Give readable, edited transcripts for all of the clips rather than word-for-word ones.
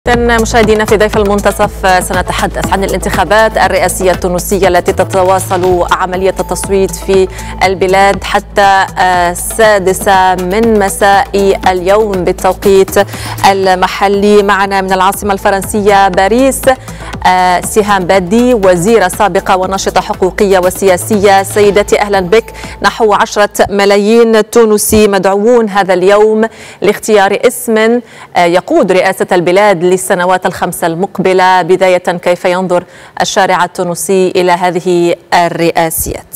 مشاهدينا، في ضيف المنتصف سنتحدث عن الانتخابات الرئاسية التونسية التي تتواصل عملية التصويت في البلاد حتى 6 من مساء اليوم بالتوقيت المحلي. معنا من العاصمة الفرنسية باريس سهام بادي، وزيرة سابقة وناشطة حقوقية وسياسية. سيدتي أهلا بك. نحو 10 ملايين تونسي مدعوون هذا اليوم لاختيار اسم يقود رئاسة البلاد للسنوات ال5 المقبلة. بداية، كيف ينظر الشارع التونسي إلى هذه الرئاسيات؟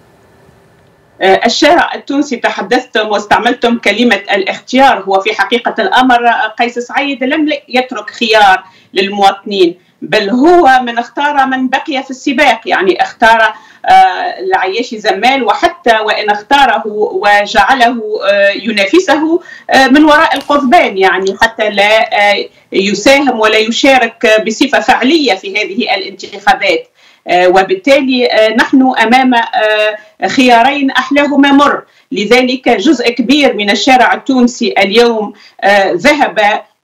الشارع التونسي، تحدثتم واستعملتم كلمة الاختيار. هو في حقيقة الأمر قيس سعيد لم يترك خيار للمواطنين، بل هو من اختار من بقي في السباق. يعني اختار العياشي زمال، وحتى وإن اختاره وجعله ينافسه من وراء القضبان، يعني حتى لا يساهم ولا يشارك بصفة فعلية في هذه الانتخابات. وبالتالي نحن أمام خيارين أحلاهما مر. لذلك جزء كبير من الشارع التونسي اليوم ذهب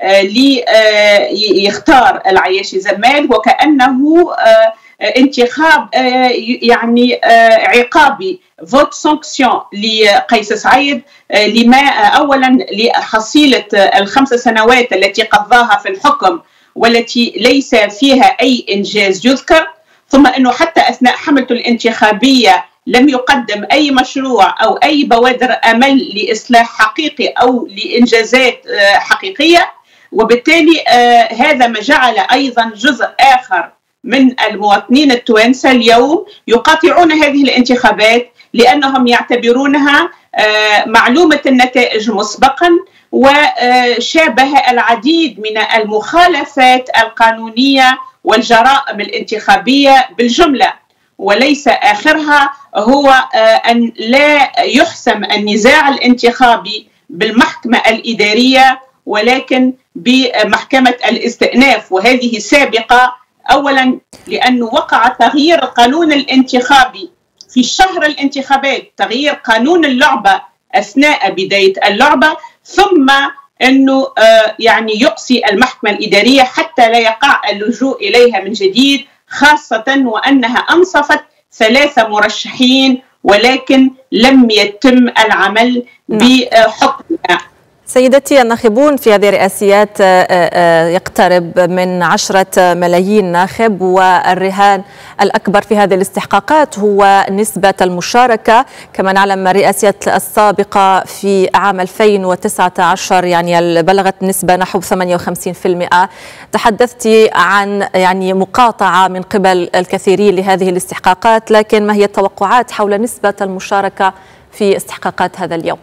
ليختار العياشي زمال، وكأنه انتخاب يعني عقابي، فوت سانكسيون لقيس سعيد، لما اولا لحصيله ال5 سنوات التي قضاها في الحكم والتي ليس فيها اي انجاز يذكر، ثم انه حتى اثناء حملته الانتخابيه لم يقدم اي مشروع او اي بوادر امل لاصلاح حقيقي او لانجازات حقيقيه. وبالتالي هذا ما جعل ايضا جزء اخر من المواطنين التوانسه اليوم يقاطعون هذه الانتخابات، لانهم يعتبرونها معلومه النتائج مسبقا، وشابه العديد من المخالفات القانونيه والجرائم الانتخابيه بالجمله، وليس اخرها هو ان لا يحسم النزاع الانتخابي بالمحكمه الاداريه ولكن بمحكمه الاستئناف. وهذه سابقه، اولا لانه وقع تغيير القانون الانتخابي في شهر الانتخابات، تغيير قانون اللعبه اثناء بدايه اللعبه، ثم انه يعني يقصي المحكمه الاداريه حتى لا يقع اللجوء اليها من جديد، خاصه وانها انصفت 3 مرشحين ولكن لم يتم العمل بحكمها. سيدتي، الناخبون في هذه الرئاسيات يقترب من 10 ملايين ناخب، والرهان الأكبر في هذه الاستحقاقات هو نسبة المشاركة. كما نعلم الرئاسيات السابقة في عام 2019 يعني بلغت نسبة نحو 58%. تحدثتي عن يعني مقاطعة من قبل الكثيرين لهذه الاستحقاقات، لكن ما هي التوقعات حول نسبة المشاركة في استحقاقات هذا اليوم؟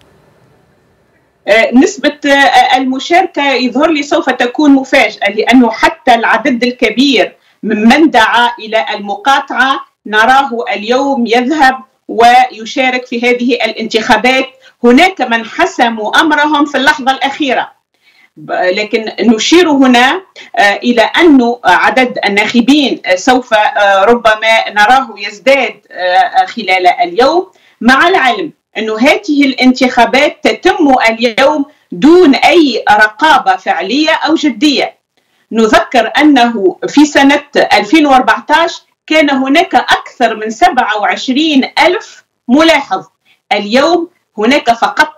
نسبة المشاركة يظهر لي سوف تكون مفاجأة، لأنه حتى العدد الكبير ممن دعا إلى المقاطعة نراه اليوم يذهب ويشارك في هذه الانتخابات. هناك من حسموا أمرهم في اللحظة الأخيرة، لكن نشير هنا إلى أن عدد الناخبين سوف ربما نراه يزداد خلال اليوم، مع العلم أن هذه الانتخابات تتم اليوم دون أي رقابة فعلية أو جدية. نذكر أنه في سنة 2014 كان هناك أكثر من 27,000 ملاحظ، اليوم هناك فقط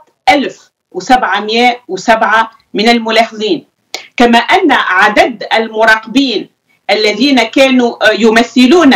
1707 من الملاحظين. كما أن عدد المراقبين الذين كانوا يمثلون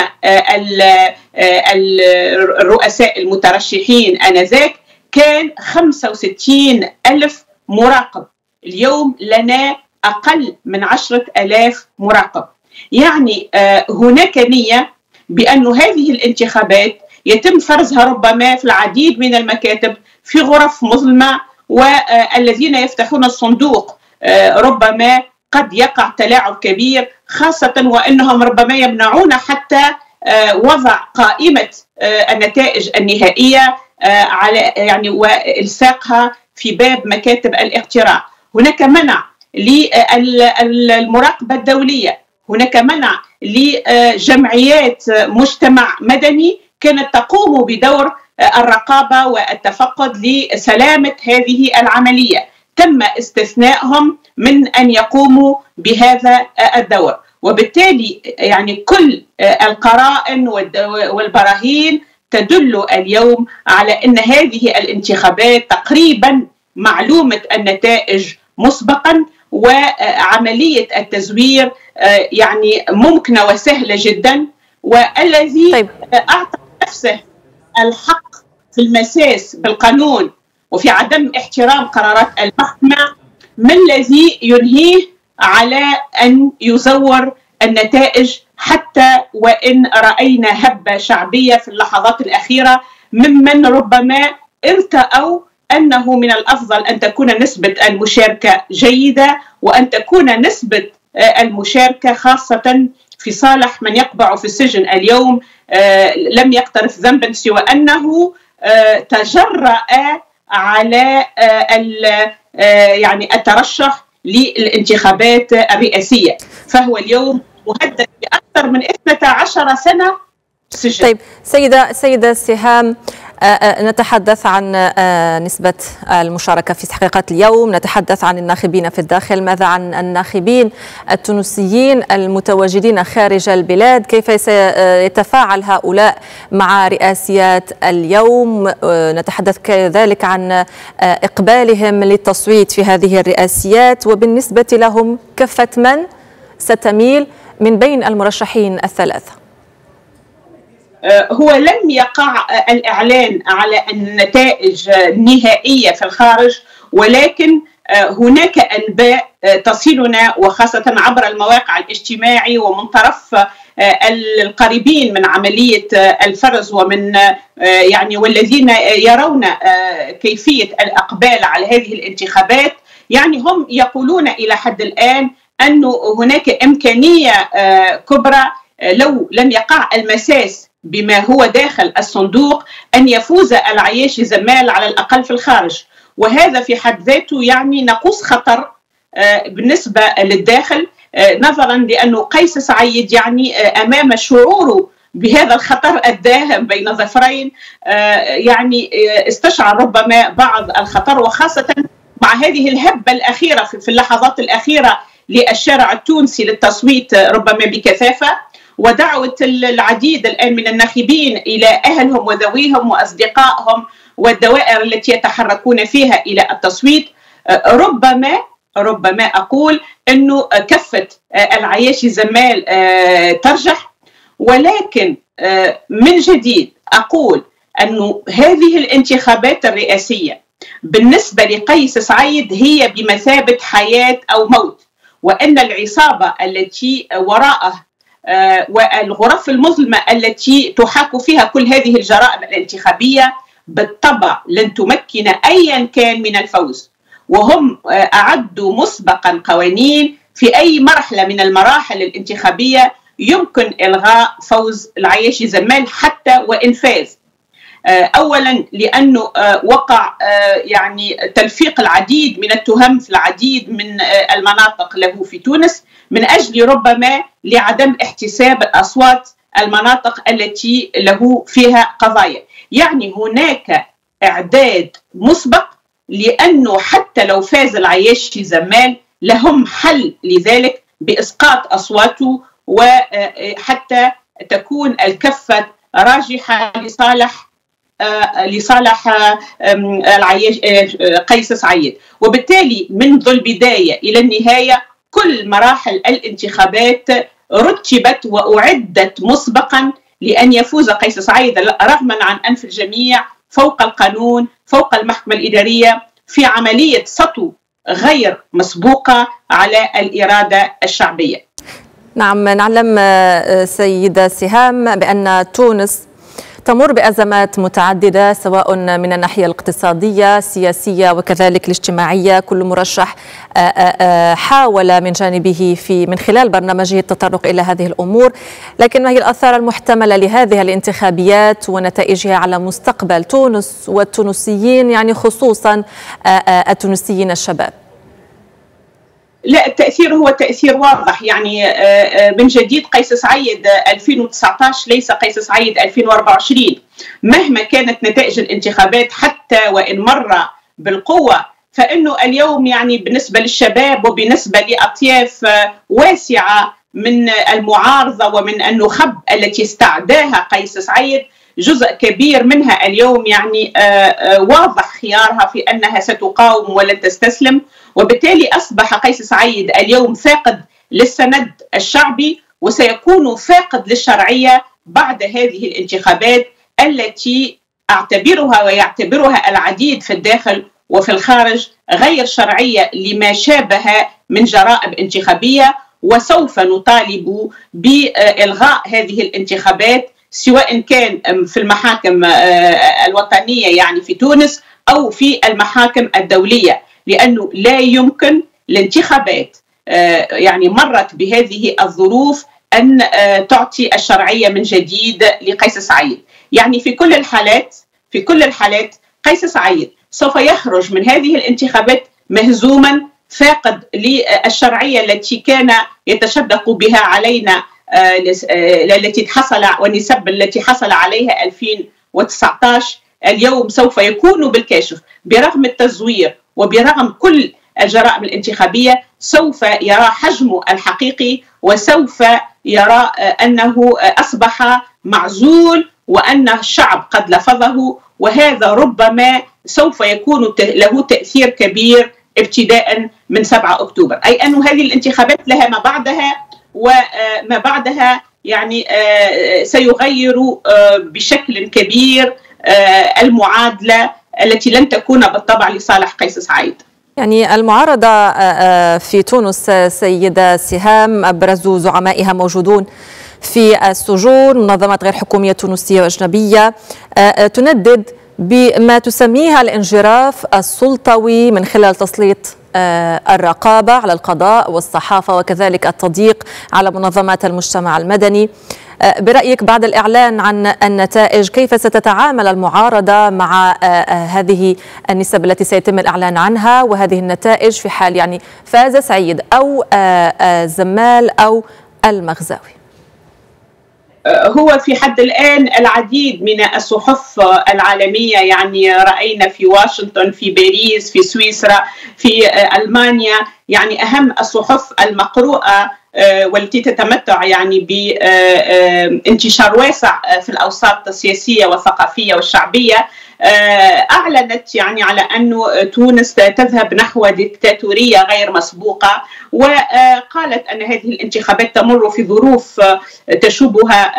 الرؤساء المترشحين آنذاك كان 65,000 مراقب، اليوم لنا أقل من 10,000 مراقب. يعني هناك نية بأن هذه الانتخابات يتم فرزها ربما في العديد من المكاتب في غرف مظلمة، والذين يفتحون الصندوق ربما قد يقع تلاعب كبير، خاصة وأنهم ربما يمنعون حتى وضع قائمة النتائج النهائية على يعني والساقها في باب مكاتب الاقتراع. هناك منع للمراقبة الدولية، هناك منع لجمعيات مجتمع مدني كانت تقوم بدور الرقابة والتفقد لسلامة هذه العملية. تم استثنائهم من أن يقوموا بهذا الدور. وبالتالي يعني كل القرائن والبراهين تدل اليوم على أن هذه الانتخابات تقريبا معلومة النتائج مسبقا، وعملية التزوير يعني ممكنة وسهلة جدا. والذي أعطى نفسه الحق في المساس بالقانون وفي عدم احترام قرارات المحكمة ما الذي ينهيه على أن يزور النتائج، حتى وإن رأينا هبة شعبية في اللحظات الأخيرة ممن ربما ارتأوا أنه من الأفضل أن تكون نسبة المشاركة جيدة، وأن تكون نسبة المشاركة خاصة في صالح من يقبع في السجن اليوم لم يقترف ذنبا سوى أنه تجرأ على يعني الترشح للانتخابات الرئاسية، فهو اليوم مهدد بأكثر من 12 سنة سجن. طيب سيدة سهام، نتحدث عن نسبة المشاركة في استحقاقات اليوم، نتحدث عن الناخبين في الداخل، ماذا عن الناخبين التونسيين المتواجدين خارج البلاد؟ كيف سيتفاعل هؤلاء مع رئاسيات اليوم؟ نتحدث كذلك عن إقبالهم للتصويت في هذه الرئاسيات، وبالنسبة لهم كفة من ستميل من بين المرشحين الثلاثة؟ هو لم يقع الإعلان على النتائج النهائية في الخارج، ولكن هناك أنباء تصلنا وخاصة عبر المواقع الاجتماعي ومن طرف القريبين من عملية الفرز ومن يعني والذين يرون كيفية الإقبال على هذه الانتخابات. يعني هم يقولون إلى حد الآن أنه هناك إمكانية كبرى لو لم يقع المساس بما هو داخل الصندوق أن يفوز العياشي زمال على الأقل في الخارج، وهذا في حد ذاته يعني نقص خطر بالنسبة للداخل، نظرا لأنه قيس سعيد يعني أمام شعوره بهذا الخطر الداهم بين ظفرين يعني استشعر ربما بعض الخطر، وخاصة مع هذه الهبة الأخيرة في اللحظات الأخيرة للشارع التونسي للتصويت ربما بكثافة، ودعوة العديد الآن من الناخبين إلى أهلهم وذويهم وأصدقائهم والدوائر التي يتحركون فيها إلى التصويت. ربما أقول أنه كفة العياشي زمال ترجح، ولكن من جديد أقول أنه هذه الانتخابات الرئاسية بالنسبة لقيس سعيد هي بمثابة حياة أو موت، وأن العصابة التي وراءه والغرف المظلمة التي تحاك فيها كل هذه الجرائم الانتخابية بالطبع لن تمكن أيا كان من الفوز، وهم أعدوا مسبقا قوانين في أي مرحلة من المراحل الانتخابية يمكن إلغاء فوز العياشي زمال حتى وإن فاز. أولا لأنه وقع يعني تلفيق العديد من التهم في العديد من المناطق له في تونس من أجل ربما لعدم احتساب الأصوات المناطق التي له فيها قضايا. يعني هناك إعداد مسبق، لأنه حتى لو فاز العياشي زمال لهم حل لذلك بإسقاط أصواته، وحتى تكون الكفة راجحة لصالح قيس سعيد. وبالتالي منذ البداية إلى النهاية كل مراحل الانتخابات رتبت وأعدت مسبقا لأن يفوز قيس سعيد رغما عن أنف الجميع فوق القانون فوق المحكمة الإدارية في عملية سطو غير مسبوقة على الإرادة الشعبية. نعم، نعلم سيدة سهام بأن تونس تمر بأزمات متعددة سواء من الناحية الاقتصادية السياسية وكذلك الاجتماعية. كل مرشح حاول من جانبه من خلال برنامجه التطرق إلى هذه الأمور، لكن ما هي الآثار المحتملة لهذه الانتخابات ونتائجها على مستقبل تونس والتونسيين، يعني خصوصا التونسيين الشباب؟ لا، التأثير هو تأثير واضح. يعني من جديد قيس سعيد 2019 ليس قيس سعيد 2024. مهما كانت نتائج الانتخابات حتى وإن مر بالقوة فإنه اليوم يعني بالنسبة للشباب وبالنسبة لأطياف واسعة من المعارضة ومن النخب التي استعداها قيس سعيد، جزء كبير منها اليوم يعني واضح خيارها في أنها ستقاوم ولن تستسلم، وبالتالي أصبح قيس سعيد اليوم فاقد للسند الشعبي وسيكون فاقد للشرعية بعد هذه الانتخابات التي أعتبرها ويعتبرها العديد في الداخل وفي الخارج غير شرعية لما شابه من جرائم انتخابية. وسوف نطالب بإلغاء هذه الانتخابات سواء كان في المحاكم الوطنية يعني في تونس أو في المحاكم الدولية، لأنه لا يمكن الانتخابات يعني مرت بهذه الظروف أن تعطي الشرعية من جديد لقيس سعيد. يعني في كل الحالات قيس سعيد سوف يخرج من هذه الانتخابات مهزوما فاقد للشرعية التي كان يتشدق بها علينا، التي حصل والنسب التي حصل عليها 2019 اليوم سوف يكون بالكاشف برغم التزوير وبرغم كل الجرائم الانتخابية. سوف يرى حجمه الحقيقي وسوف يرى أنه أصبح معزول وأن الشعب قد لفظه، وهذا ربما سوف يكون له تأثير كبير ابتداء من 7 أكتوبر، أي أن هذه الانتخابات لها ما بعدها، وما بعدها يعني سيغير بشكل كبير المعادلة التي لن تكون بالطبع لصالح قيس سعيد. يعني المعارضة في تونس سيدة سهام أبرز زعمائها موجودون في السجون، منظمات غير حكومية تونسية وأجنبية تندد بما تسميها الانجراف السلطوي من خلال تسليط الرقابة على القضاء والصحافة وكذلك التضييق على منظمات المجتمع المدني. برأيك بعد الإعلان عن النتائج كيف ستتعامل المعارضة مع هذه النسب التي سيتم الإعلان عنها وهذه النتائج في حال يعني فاز سعيد أو زمال أو المغزاوي؟ هو في حد الآن العديد من الصحف العالمية، يعني رأينا في واشنطن، في باريس، في سويسرا، في ألمانيا، يعني أهم الصحف المقروءة والتي تتمتع يعني بانتشار واسع في الأوساط السياسية والثقافية والشعبية أعلنت يعني على أن تونس تذهب نحو ديكتاتورية غير مسبوقة، وقالت أن هذه الانتخابات تمر في ظروف تشوبها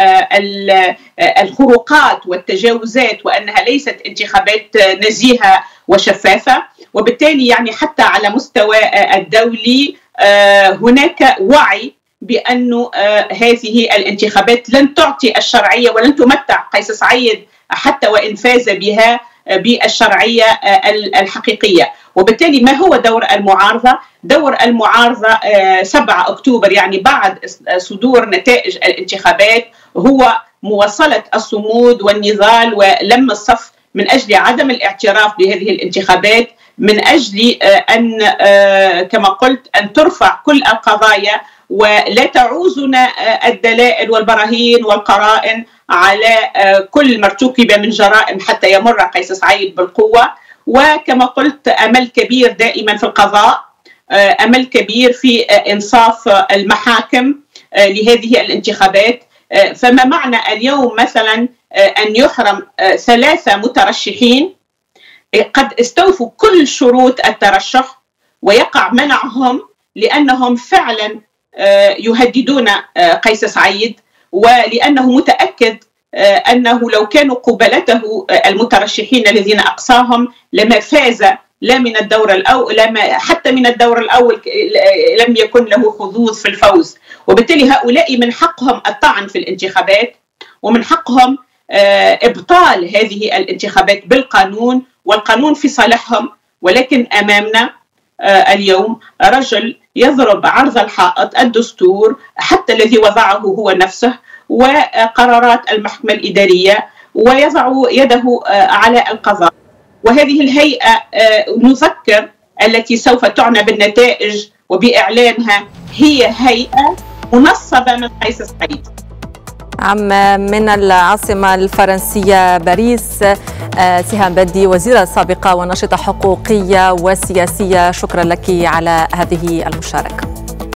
الخروقات والتجاوزات وأنها ليست انتخابات نزيهة وشفافة. وبالتالي يعني حتى على مستوى الدولي هناك وعي بأن هذه الانتخابات لن تعطي الشرعية ولن تمتع قيس سعيد حتى وإن فاز بها بالشرعية الحقيقية. وبالتالي ما هو دور المعارضة؟ دور المعارضة 7 أكتوبر يعني بعد صدور نتائج الانتخابات هو مواصلة الصمود والنضال ولم الصف من أجل عدم الاعتراف بهذه الانتخابات، من أجل أن كما قلت أن ترفع كل القضايا ولا تعوزنا الدلائل والبراهين والقرائن على كل ما ارتكب من جرائم حتى يمر قيس سعيد بالقوة. وكما قلت أمل كبير دائما في القضاء، أمل كبير في إنصاف المحاكم لهذه الانتخابات. فما معنى اليوم مثلا أن يحرم 3 مترشحين قد استوفوا كل شروط الترشح ويقع منعهم لأنهم فعلا يهددون قيس سعيد، ولأنه متأكد أنه لو كانوا قبلته المترشحين الذين أقصاهم لما فاز لا من الدور الأول حتى من الدور الأول لم يكن له حظوظ في الفوز. وبالتالي هؤلاء من حقهم الطعن في الانتخابات ومن حقهم إبطال هذه الانتخابات بالقانون، والقانون في صالحهم. ولكن أمامنا اليوم رجل يضرب عرض الحائط الدستور حتى الذي وضعه هو نفسه وقرارات المحكمة الإدارية ويضع يده على القضاء. وهذه الهيئة نذكر التي سوف تعنى بالنتائج وبإعلانها هي هيئة منصبة من قيس سعيد. من العاصمة الفرنسية باريس سهام بدي، وزيرة سابقة وناشطة حقوقية وسياسية، شكرا لك على هذه المشاركة.